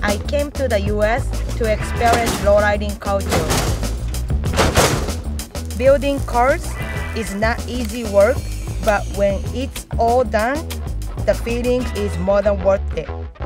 I came to the US to experience lowriding culture. Building cars is not easy work, but when it's all done, the feeling is more than worth it.